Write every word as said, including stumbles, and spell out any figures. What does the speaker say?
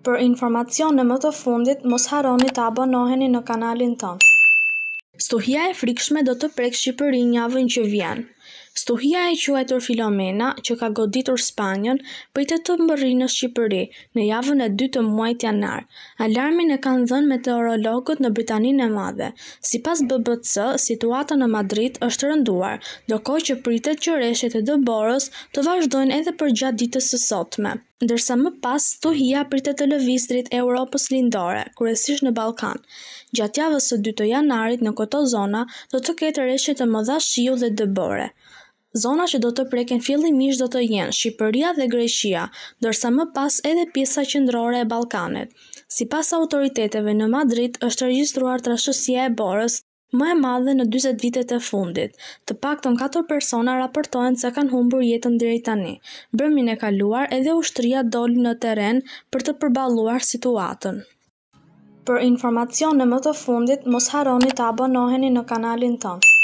Për informacione më të fundit, mos harroni të abonoheni në kanalin tonë. Stuhia e frikshme do të prek Shqipërinë javën që vjen. Stuhia e quajtur Filomena, që ka goditur Spanjën, pritet të mbërrijë në Shqipëri në javën e dytë të muajit janar. Alarmin e kanë dhënë meteorologët në Britaninë e Madhe. Sipas B B C, situata në Madrid është rënduar, ndërkohë që pritet që rreshtet e dëborës të vazhdojnë edhe përgjatë ditës së sotme. Ndërsa më pas, stuhia pritet të lëvizë drejt Europës lindore, kryesisht në Ballkan. Gjatë javës së dytë të janarit në këto zona do të ketë rreshtet e mëdha shiu dhe dëbore. Zona që do të preken fillimisht do të jenë Shqipëria dhe Greqia, ndërsa më pas edhe pjesa qendrore e Ballkanit. Sipas autoriteteve në Madrid është regjistruar trashësia e borës më e madhe në dyzet vitet e fundit. Të paktën katër persona raportohen se kanë humbur jetën deri tani. Brëmin e kaluar edhe ushtria doli në terren për të përballuar situatën. Për informacione më të fundit, mos harroni të abonoheni në kanalin tonë.